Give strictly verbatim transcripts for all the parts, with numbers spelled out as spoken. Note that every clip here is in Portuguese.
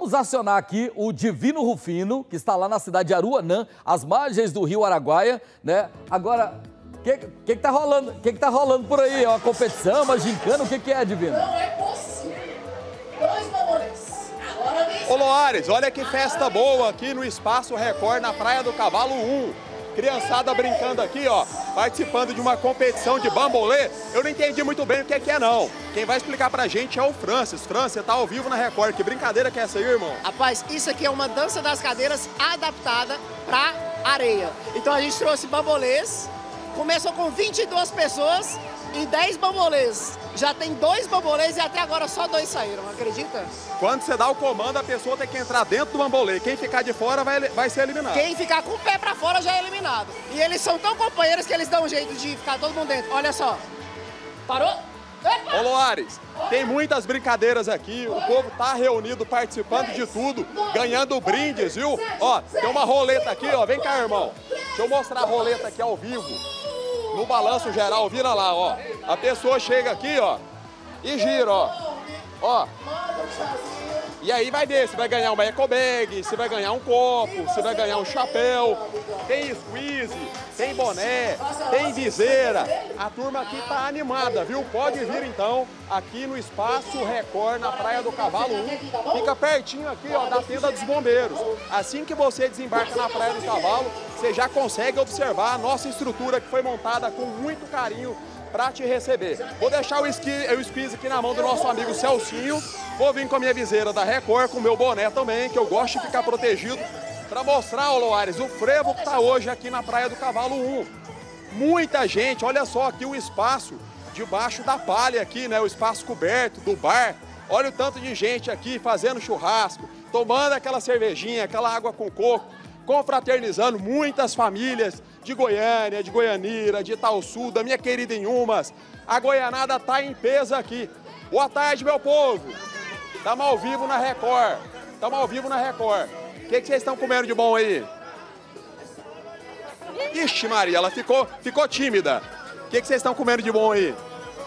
vamos acionar aqui o Divino Rufino, que está lá na cidade de Aruanã, às margens do rio Araguaia, né? Agora, o que, que, que tá rolando? O que, que tá rolando por aí? É uma competição, uma gincana? O que, que é, Divino? Não é possível. Dois babões. Agora vem. Ô Loares, olha que festa boa aqui no Espaço Record, na Praia do Cavalo um. Criançada brincando aqui, ó, participando de uma competição de bambolê. Eu não entendi muito bem o que é que é, não. Quem vai explicar pra gente é o Francis. Francis, você tá ao vivo na Record. Que brincadeira que é essa aí, irmão? Rapaz, isso aqui é uma dança das cadeiras adaptada pra areia. Então a gente trouxe bambolês, começou com vinte e duas pessoas e dez bambolês. Já tem dois bambolês e até agora só dois saíram, acredita? Quando você dá o comando, a pessoa tem que entrar dentro do bambolê. Quem ficar de fora vai, vai ser eliminado. Quem ficar com o pé pra fora já é eliminado. E eles são tão companheiros que eles dão um jeito de ficar todo mundo dentro. Olha só. Parou? Ô Loares, tem muitas brincadeiras aqui, o povo tá reunido, participando de tudo, ganhando brindes, viu? Ó, tem uma roleta aqui, ó, vem cá, irmão. Deixa eu mostrar a roleta aqui ao vivo. No balanço geral, vira lá, ó. A pessoa chega aqui, ó, e gira, ó. Ó. E aí vai ver se vai ganhar uma eco bag, se vai ganhar um copo, se vai ganhar um chapéu. Tem squeeze, tem boné, tem viseira. A turma aqui tá animada, viu? Pode vir então aqui no Espaço Record, na Praia do Cavalo um. Fica pertinho aqui, ó, da tenda dos bombeiros. Assim que você desembarca na Praia do Cavalo, você já consegue observar a nossa estrutura que foi montada com muito carinho para te receber. Vou deixar o, esqui, o squeeze aqui na mão do nosso amigo Celcinho. Vou vir com a minha viseira da Record, com o meu boné também, que eu gosto de ficar protegido, para mostrar, ô Loares, o frevo que está hoje aqui na Praia do Cavalo um. Muita gente, olha só aqui o espaço debaixo da palha aqui, né? O espaço coberto do bar. Olha o tanto de gente aqui fazendo churrasco, tomando aquela cervejinha, aquela água com coco, confraternizando, muitas famílias de Goiânia, de Goianira, de Itaúsu, da minha querida Inhumas. A goianada tá em peso aqui. Boa tarde, meu povo. Estamos ao vivo na Record. Estamos ao vivo na Record. O que, que vocês estão comendo de bom aí? Ixi, Maria, ela ficou, ficou tímida. O que, que vocês estão comendo de bom aí?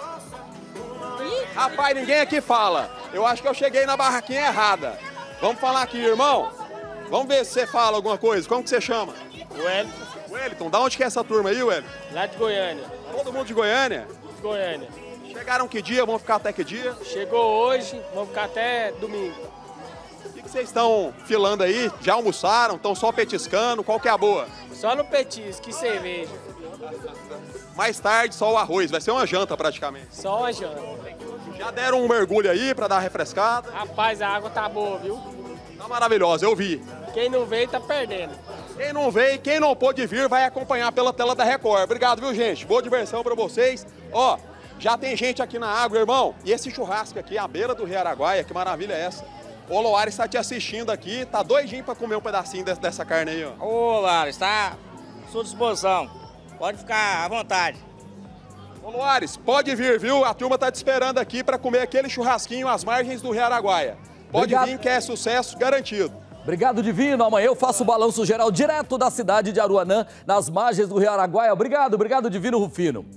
Rapaz, ninguém aqui fala. Eu acho que eu cheguei na barraquinha errada. Vamos falar aqui, irmão? Vamos ver se você fala alguma coisa. Como que você chama? Wellington. Wellington, da onde que é essa turma aí, Wellington? Lá de Goiânia. Todo mundo de Goiânia? De Goiânia. Chegaram que dia? Vão ficar até que dia? Chegou hoje, vão ficar até domingo. O que, que vocês estão filando aí? Já almoçaram? Estão só petiscando? Qual que é a boa? Só no petisco, que cerveja. Mais tarde, só o arroz. Vai ser uma janta praticamente. Só a janta. Já deram um mergulho aí pra dar uma refrescada? Rapaz, a água tá boa, viu? Tá maravilhosa, eu vi. Quem não veio tá perdendo. Quem não veio, quem não pôde vir, vai acompanhar pela tela da Record. Obrigado, viu, gente? Boa diversão pra vocês. Ó, já tem gente aqui na água, irmão. E esse churrasco aqui, à beira do Rio Araguaia, que maravilha é essa? O Loares está te assistindo aqui, tá doidinho pra comer um pedacinho dessa carne aí, ó. Ô, Loares, tá à sua disposição. Pode ficar à vontade. Ô, Loares, pode vir, viu? A turma tá te esperando aqui pra comer aquele churrasquinho às margens do Rio Araguaia. Pode Obrigado. vir que é sucesso garantido. Obrigado, Divino. Amanhã eu faço o balanço geral direto da cidade de Aruanã, nas margens do Rio Araguaia. Obrigado, obrigado, Divino Rufino.